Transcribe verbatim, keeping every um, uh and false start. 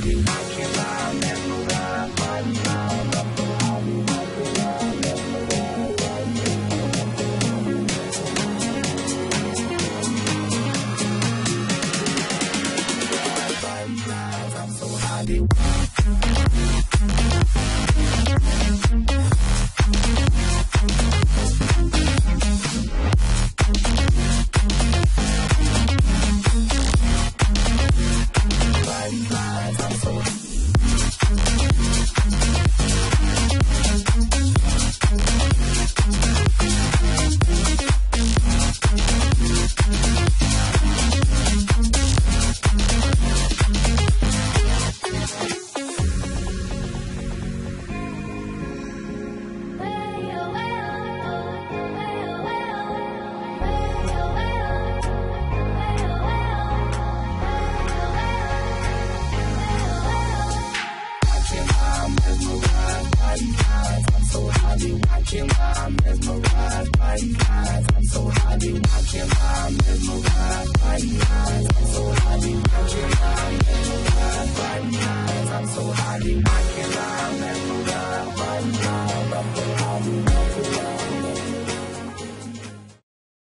Watching while mesmerized by your eyes. I'm so happy watching while mesmerized by your eyes. I'm so happy watching while mesmerized by your eyes. I'm so happy watching while mesmerized by your eyes. I'm so happy.